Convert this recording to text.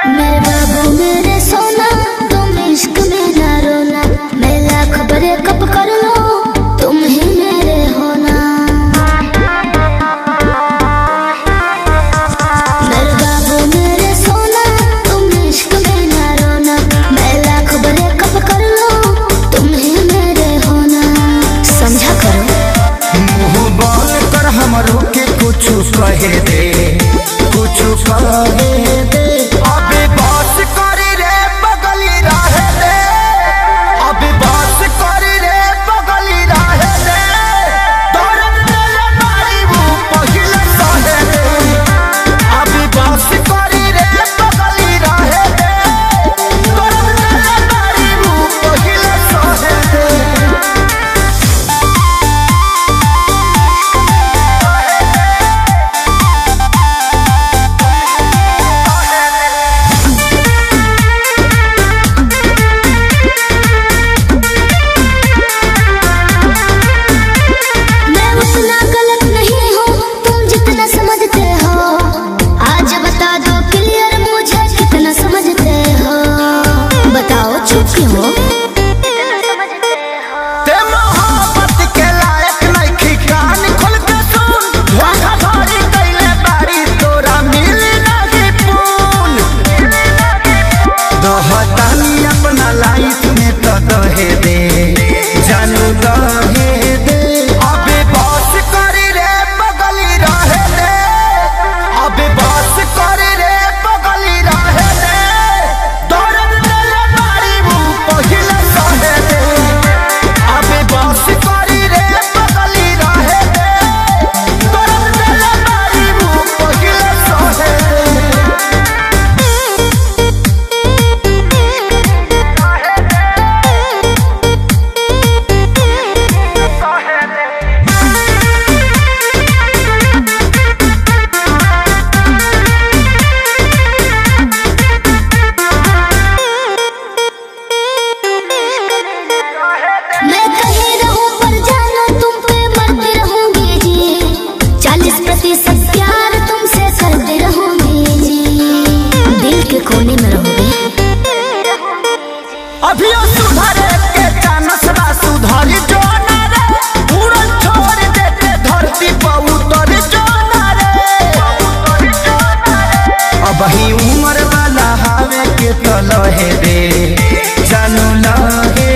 मेरे बाबू मेरे सोना, तुम इश्क में ना रोना, मैं लाख ब्रेकअप कर लो, तुम ही मेरे होना। मेरे बाबू मेरे सोना, तुम इश्क में ना रोना, मैं लाख ब्रेकअप कर लो, तुम ही मेरे होना। समझा करो। मुँह बोल कर हमरो के कुछ कहे दे, कुछ कहे दे। अभी बात करी रे बगली रहे दे, अभी बात करी रे बगली रहे दे। दर्द दिल मारी वो पहिले सहे दे, अभी बात करी रे बगली रहे दे। दर्द दिल मारी वो पहिले सहे दे। अपना लाइफ में तो दहे दे, जानू दहे दे। अबे बस करी रे बगली रहे दे, अबे बस करी रे बगली रहे दे। दर्द दिल मारी वो पहिले सहे दे, अबे बस करी रे बगली रहे दे। दर्द दिल मारी वो पहिले सहे दे। मैं कहीं रहूं पर जानो तुम पे मरती रहूंगी जी, 40% प्यार तुमसे करती रहूंगी जी, दिल के कोने में रहोगे। अभी सुधरे के चानस बा सुधरी जो ना रे, उड़न छोड़ देते धरती पर उतर जो ना रे। अब ही उम्र वाला हावे के तो लहे दे, जानू लहे